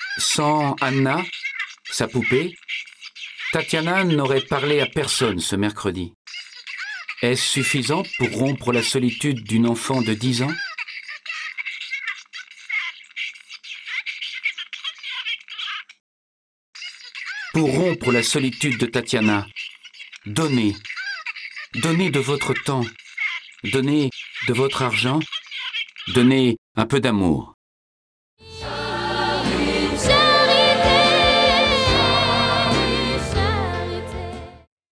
Sans Anna, sa poupée, Tatiana n'aurait parlé à personne ce mercredi. Est-ce suffisant pour rompre la solitude d'une enfant de 10 ans? Pour rompre la solitude de Tatiana, donnez de votre temps, donnez de votre argent, donnez un peu d'amour.